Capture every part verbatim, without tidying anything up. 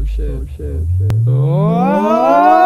shit, oh shit, shit. Oh!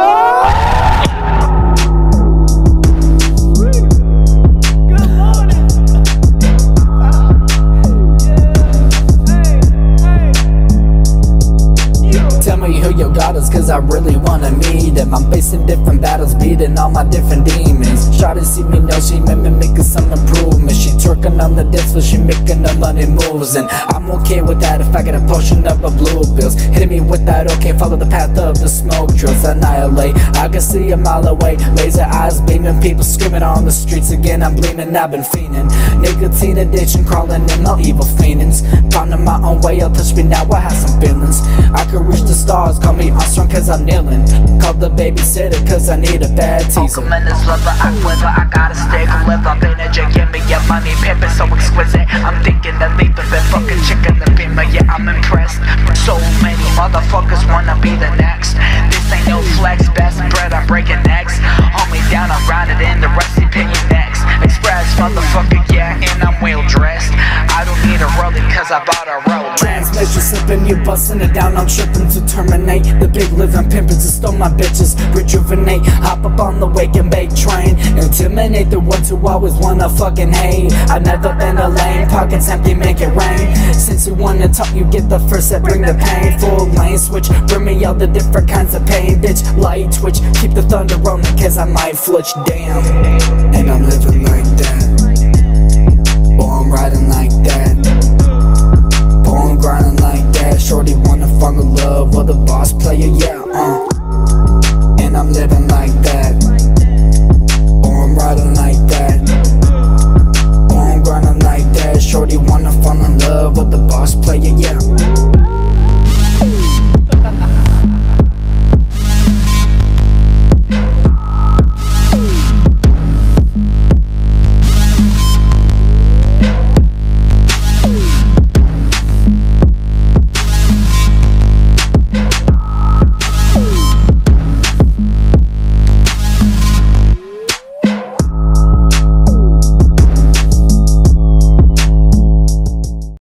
Tell me who your God is, cause I really wanna meet him. I'm facing different battles, beating all my different demons. Shawty see me know she made me making some improvements. She twerking on the dance floor, she making the money moves. And I'm okay with that if I get a potion of a blue pills. Hitting me with that okay, follow the path of the smoke drills. Annihilate, I can see a mile away. Laser eyes beaming, people screaming on the streets again. I'm bleeding, I've been fiending. Nicotine addiction, crawling in all evil fiendings. Finding my own way, I'll touch me now, I have some feelings. I could reach the stars, call me Armstrong cause I'm kneeling. Call the babysitter cause I need a bad teaser. Tremendous lover, I quiver, I gotta stay live up in a jet, give me your money, pimpin' so exquisite. I'm thinking of leaving, but fucking chicken the female, yeah I'm impressed. So many motherfuckers wanna be the next. This ain't no flex, best bread, I'm breaking necks. Hold me down, I'm rounded in the rusty penny next. Express motherfucker, yeah, and I'm well dressed. I don't need a rollie cause I bought a Rolex. Transmission slipping, you busting it down, I'm tripping to terminate. The big living pimpin' to stole my bitches, rejuvenate. Hop up on the wake and bake train, intimidate the ones who always wanna fucking hate. I've never been a lame, pockets empty, make it rain. Since you wanna talk, you get the first that bring the pain. Full lane switch, bring me all the different kinds of pain. Bitch, light twitch, keep the thunder rolling cause I might flitch, damn. And I'm living like that, or I'm riding like that, or I'm grinding like that. Shorty wanna fall in love with a boss player, yeah, uh. And I'm living like that, or I'm riding like that, or I'm grinding like that. Shorty wanna fall in love with the boss player, yeah.